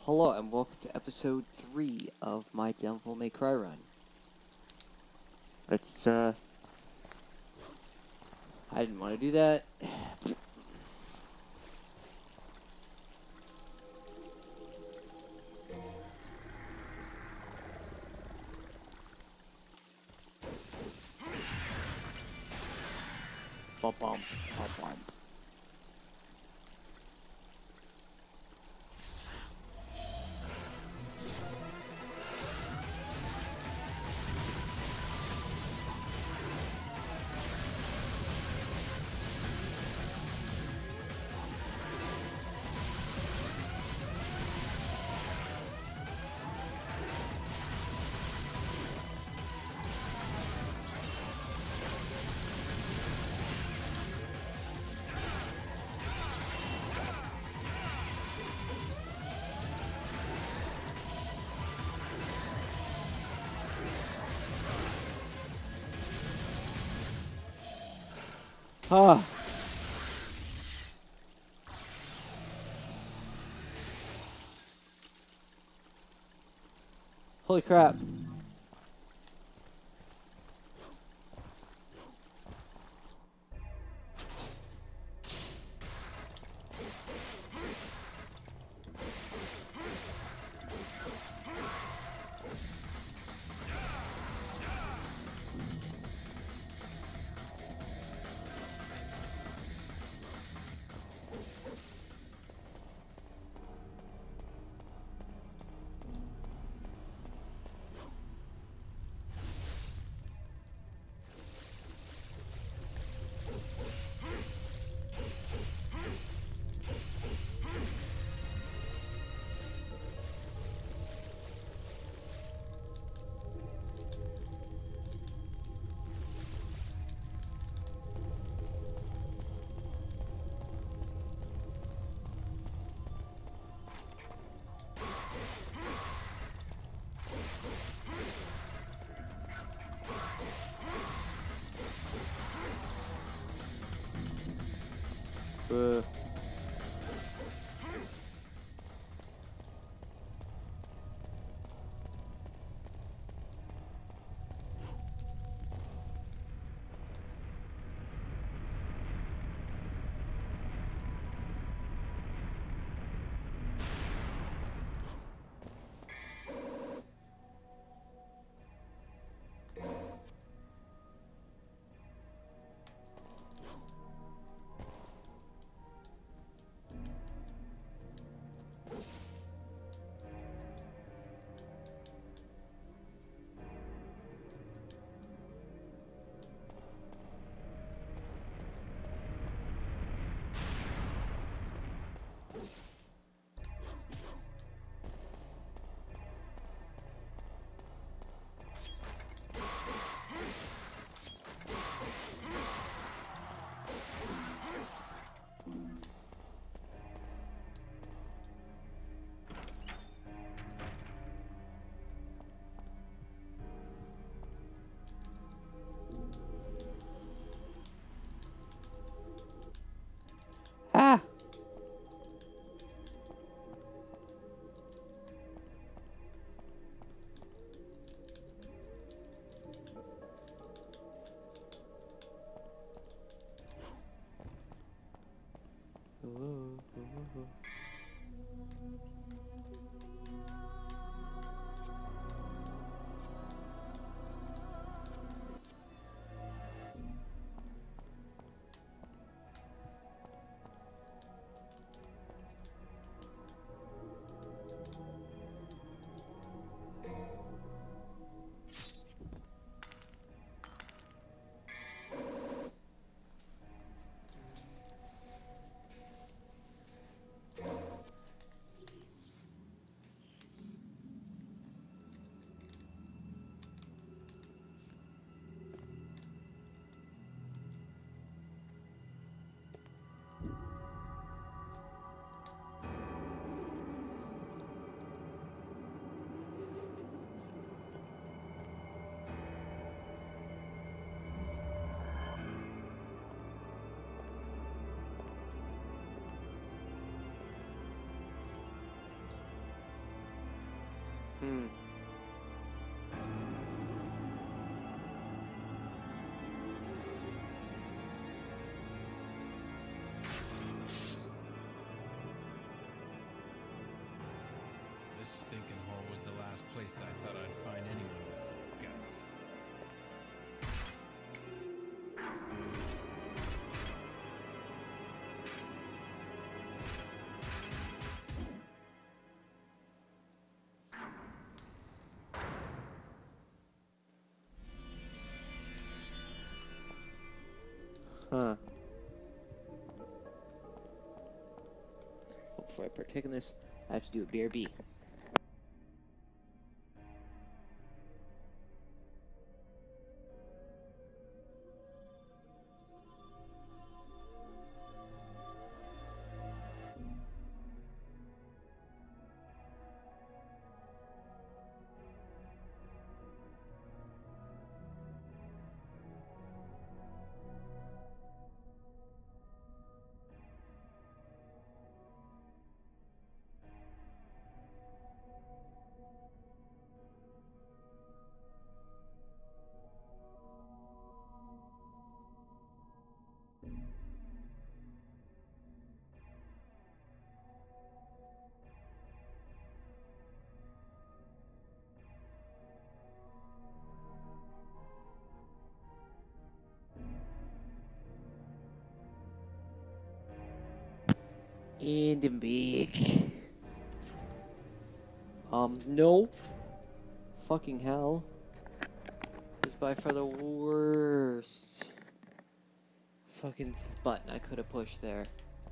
Hello and welcome to episode 3 of my Devil May Cry run. I didn't want to do that. Bum bum, bum bum. Ah. Holy crap. Uh. Hmm. This stinking hole was the last place I thought I'd find anyone with some guts. Huh. Before I partake in this, I have to do a BRB. In the big. No. Fucking hell. It's by far the worst fucking button I could have pushed there.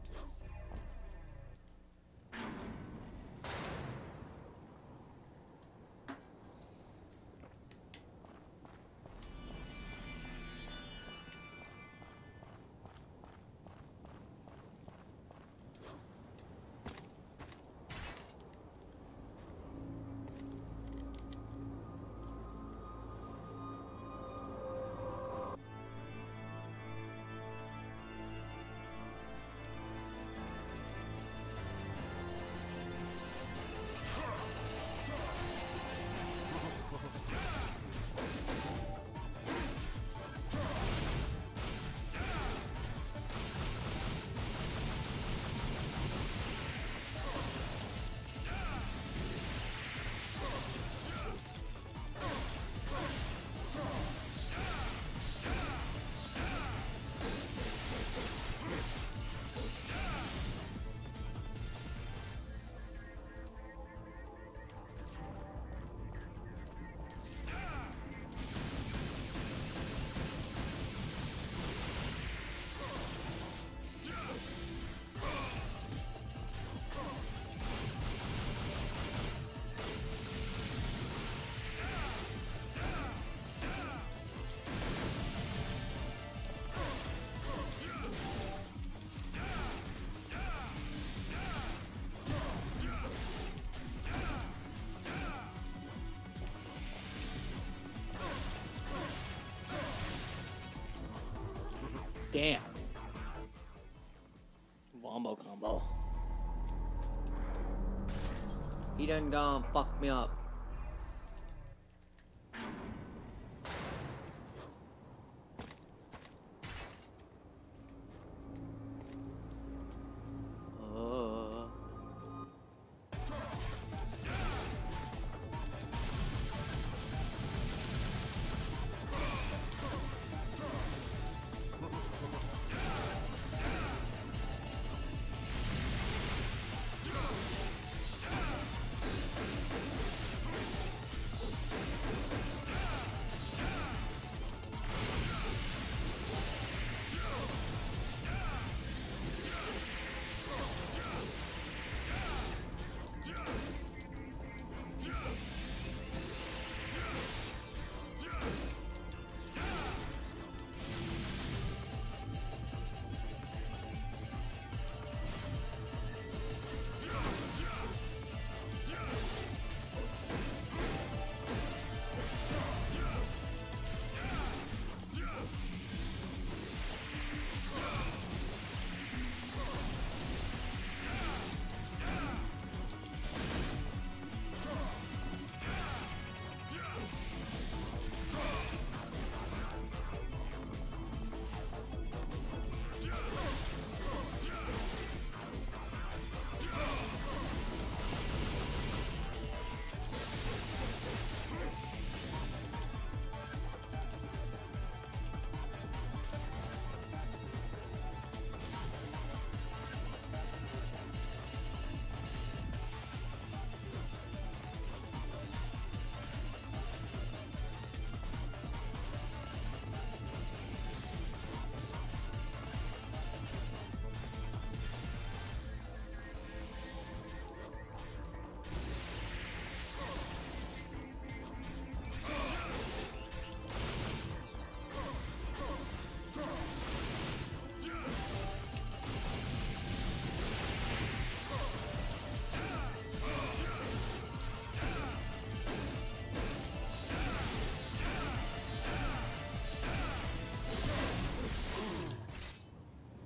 Damn. Wombo combo. He done gone fuck me up.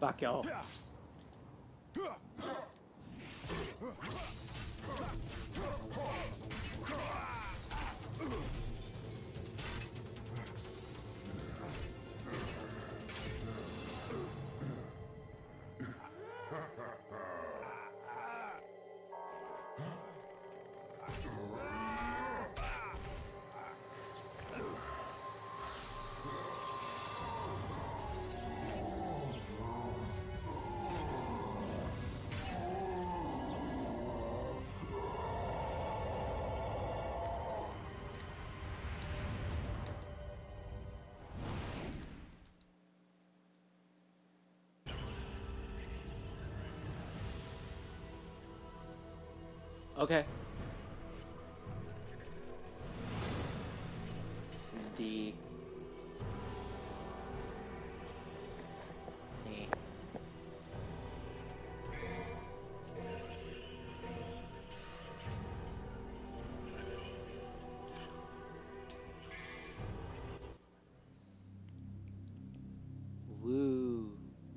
Fuck y'all. Okay. D. D. Woo.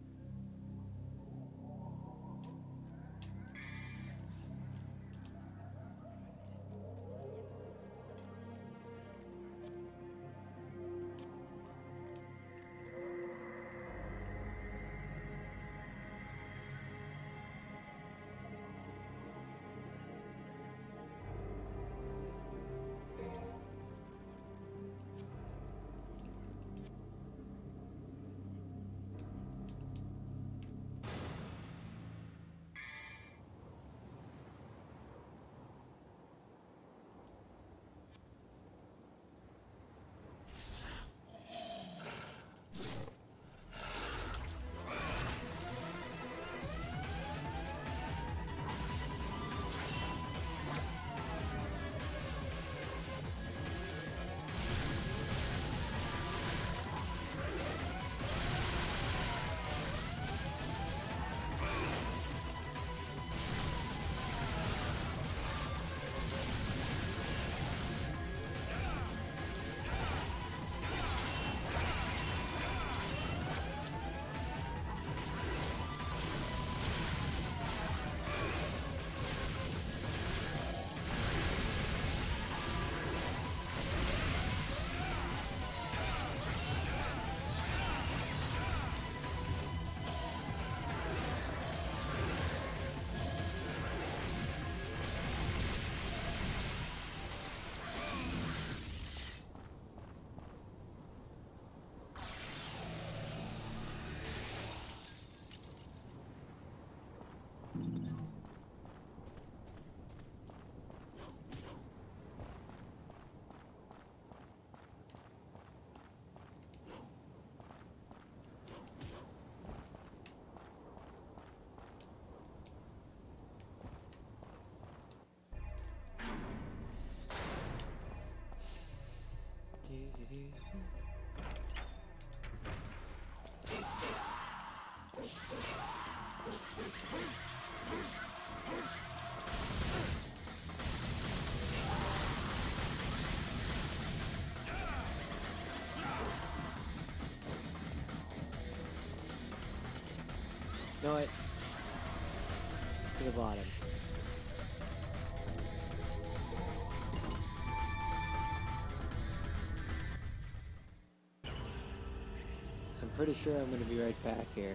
You know what? To the bottom. So I'm pretty sure I'm gonna be right back here.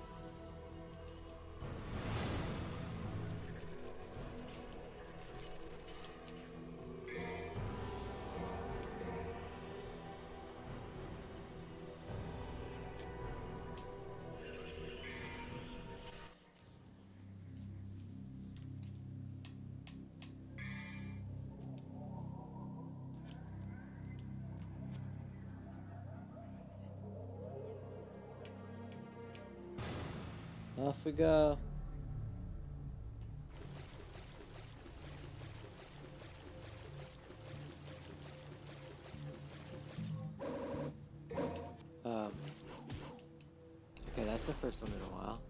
Off we go. Okay, that's the first one in a while.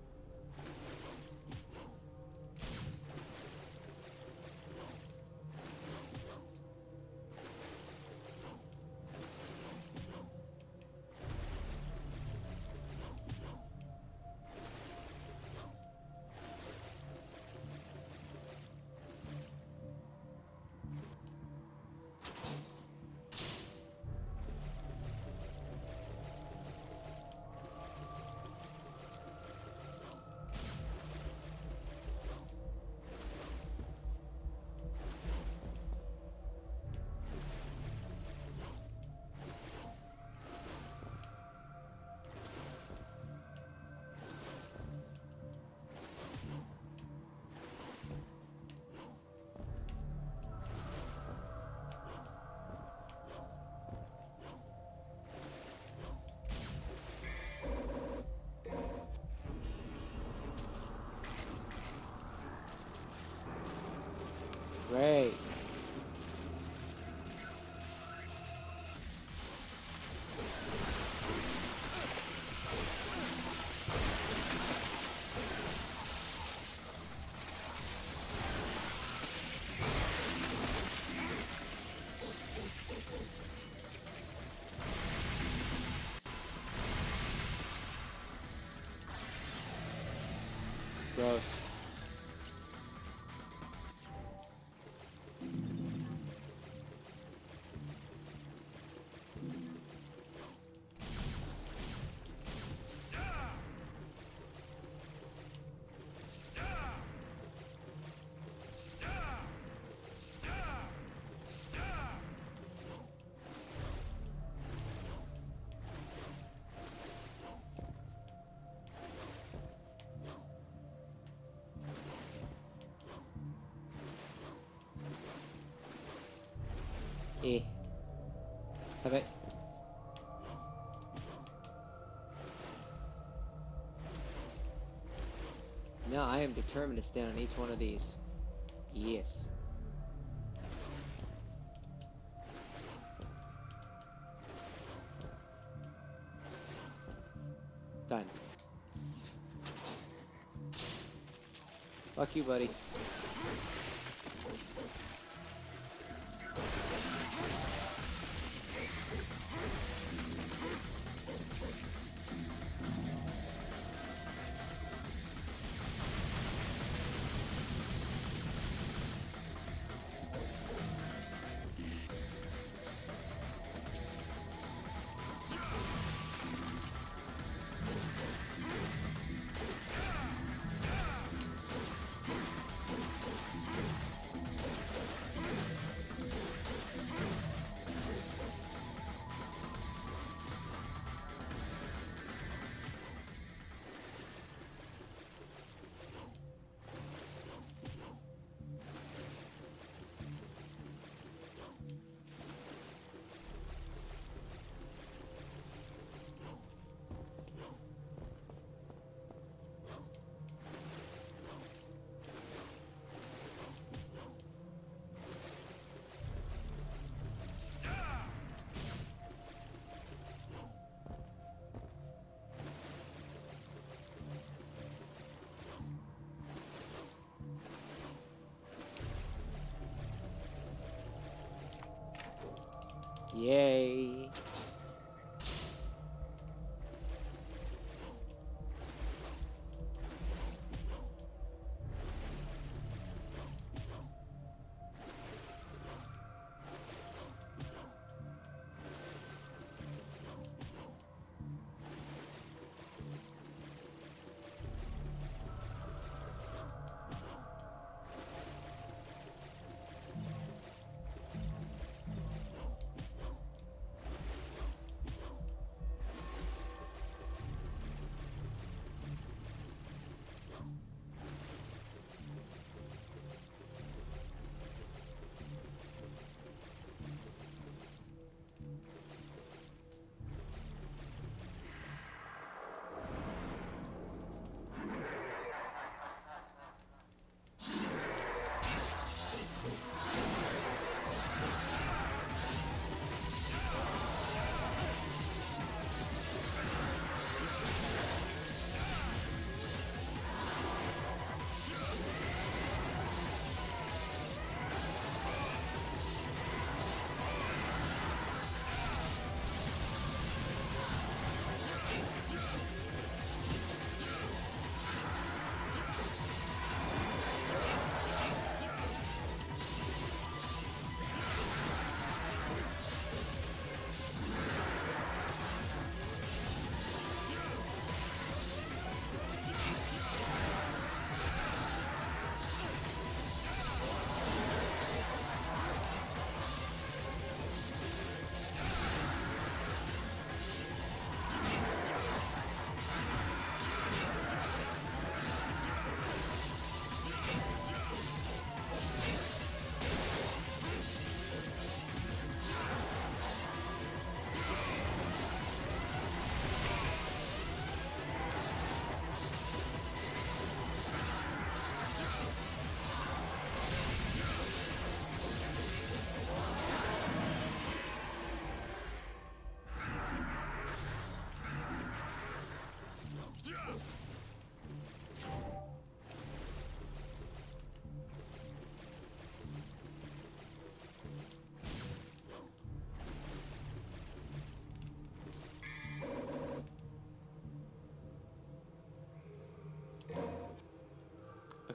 Great. Gross. Eh. Sabi. Now I am determined to stand on each one of these. Yes. Done. Fuck you, buddy. Yay.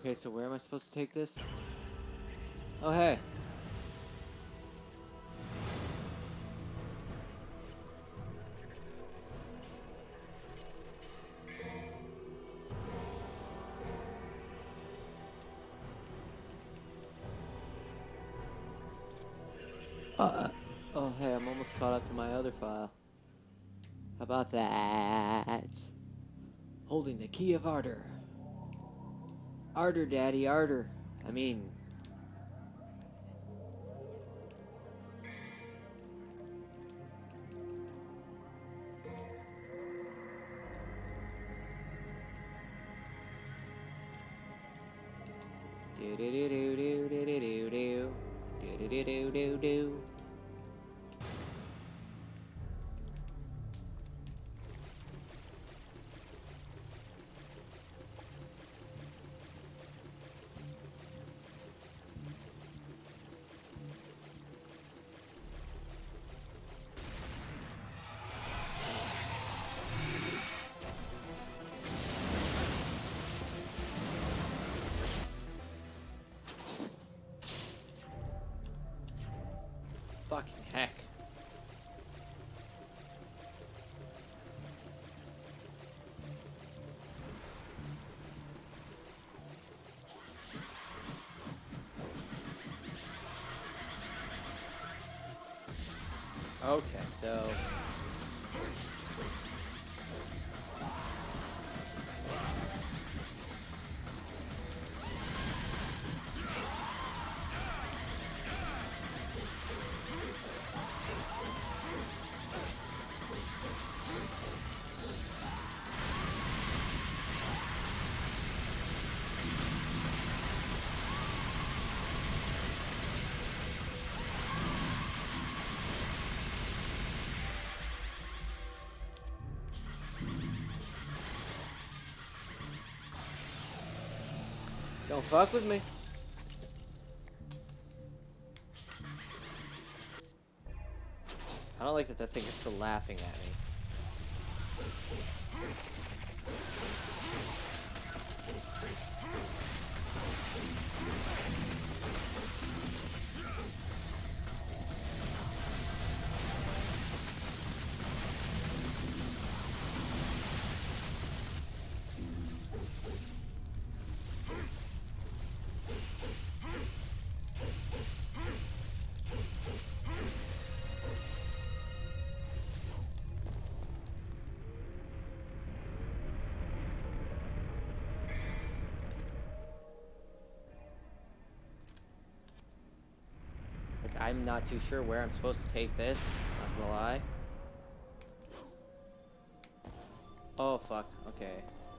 Okay, so where am I supposed to take this? Oh, hey. Oh, hey, I'm almost caught up to my other file. How about that? Holding the key of Ardor. Ardor, Daddy, Ardor. I mean... Do-do-do-do-do-do-do-do-do. Do-do-do-do-do-do. Fucking heck. Okay, so... Don't fuck with me. I don't like that that thing is still laughing at me. I'm not too sure where I'm supposed to take this, not gonna lie. Oh fuck, okay.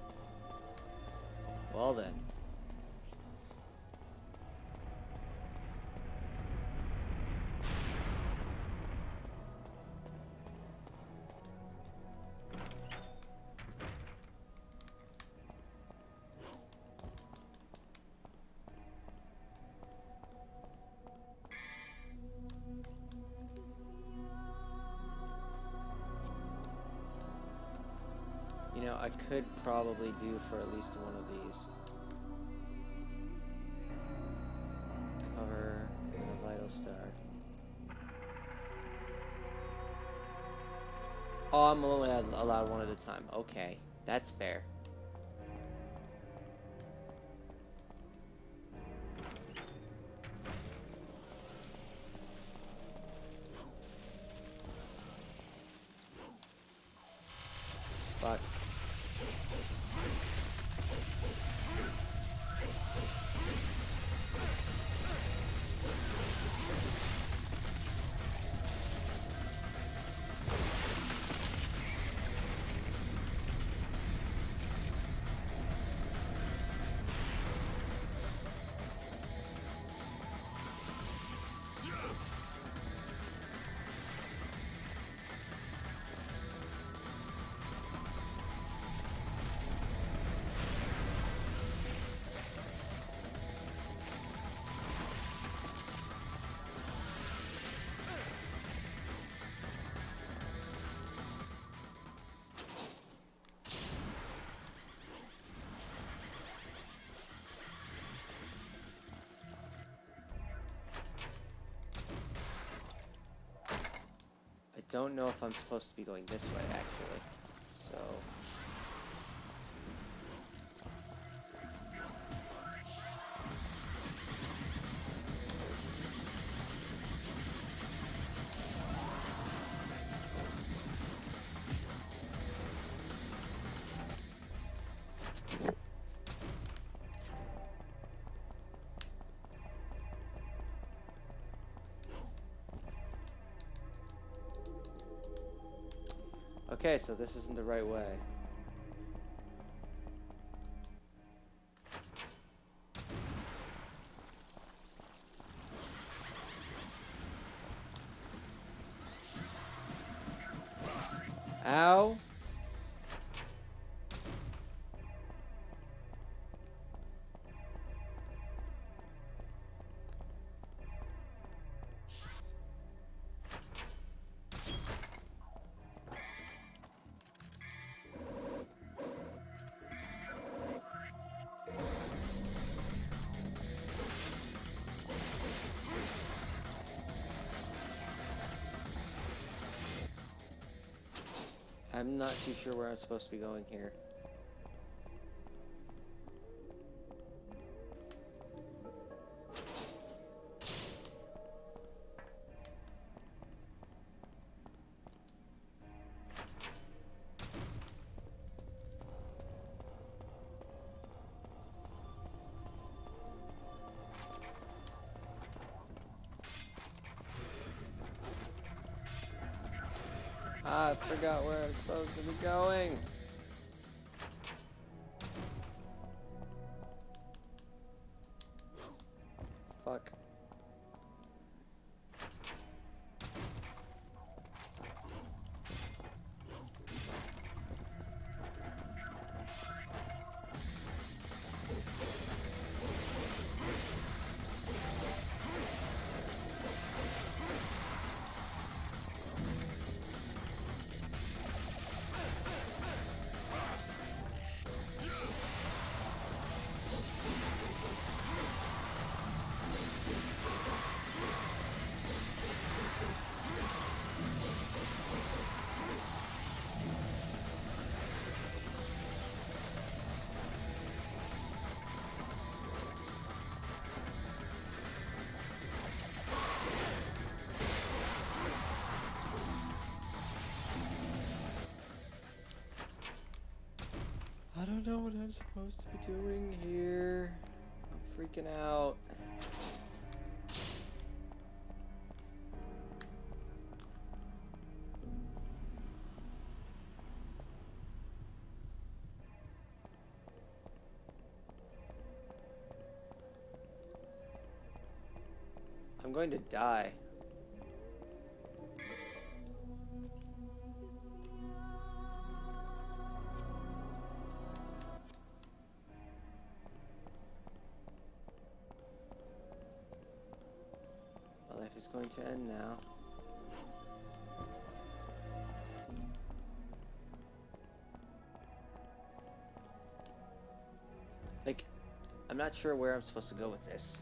Well then. You know, I could probably do for at least one of these. Cover and a vital star. Oh, I'm only allowed one at a time. Okay, that's fair. Fuck. don't know if I'm supposed to be going this way, actually. So... Okay, so this isn't the right way. Ow! I'm not too sure where I'm supposed to be going here. Ah, I forgot where I'm supposed to be going. Fuck. I don't know what I'm supposed to be doing here. I'm freaking out. I'm going to die. My life is going to end now. Like, I'm not sure where I'm supposed to go with this.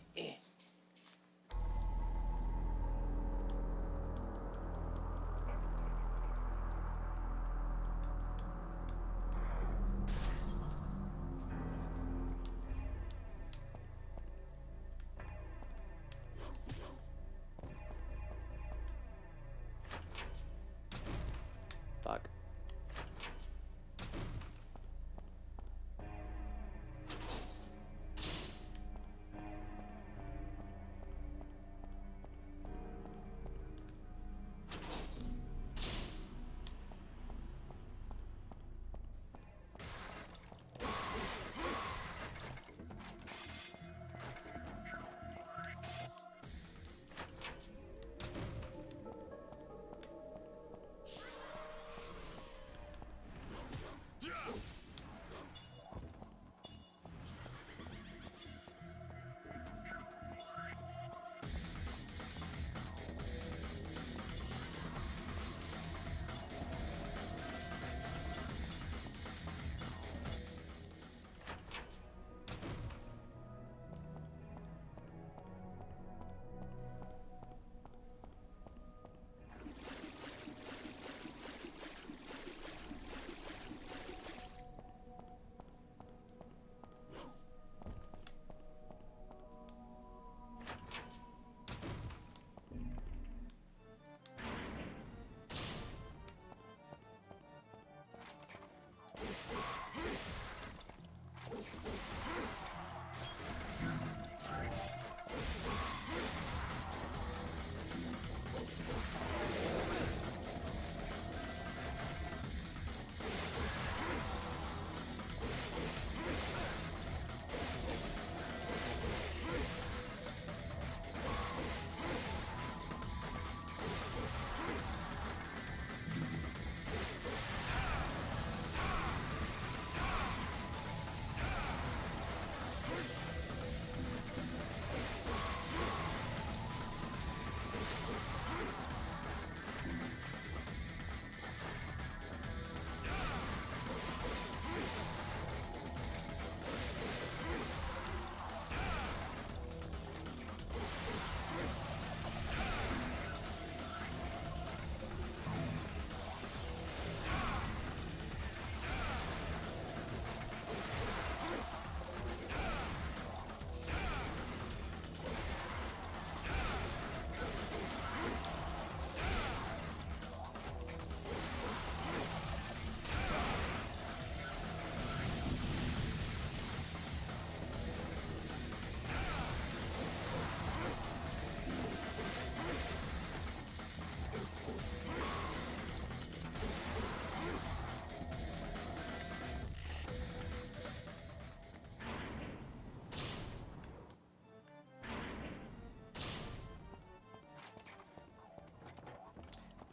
Fuck.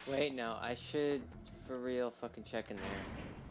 Wait, no, I should for real fucking check in there.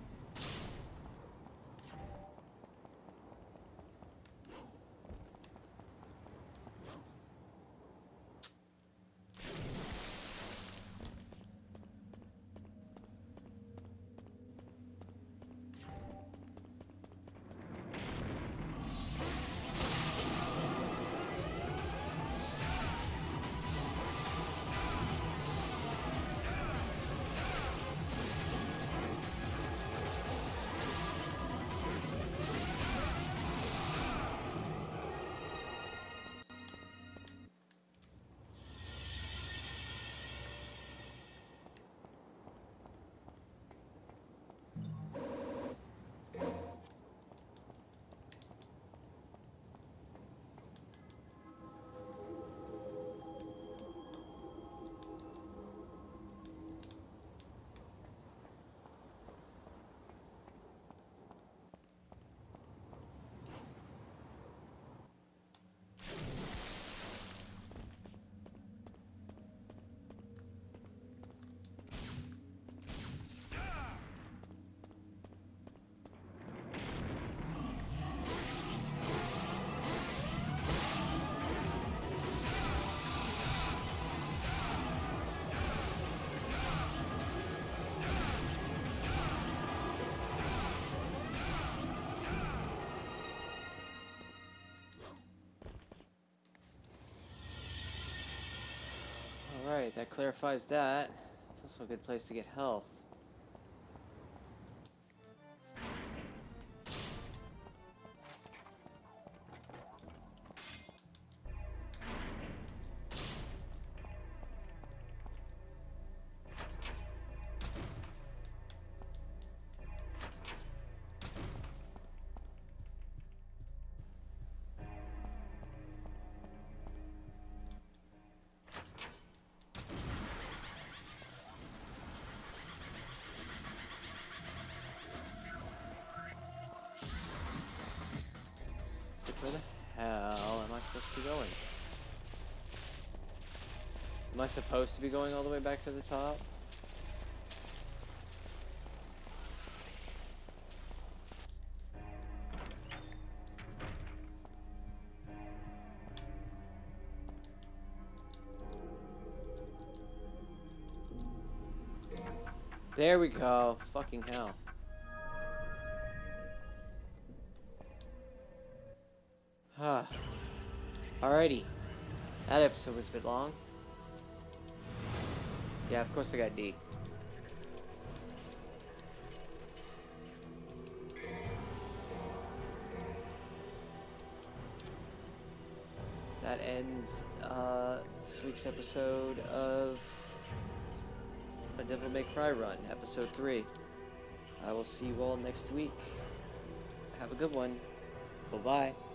Alright, that clarifies that. It's also a good place to get health. Where the hell am I supposed to be going? Am I supposed to be going all the way back to the top? There we go. Fucking hell. Alrighty. That episode was a bit long. Yeah, of course I got D. That ends this week's episode of A Devil May Cry Run, episode 3. I will see you all next week. Have a good one. Bye-bye.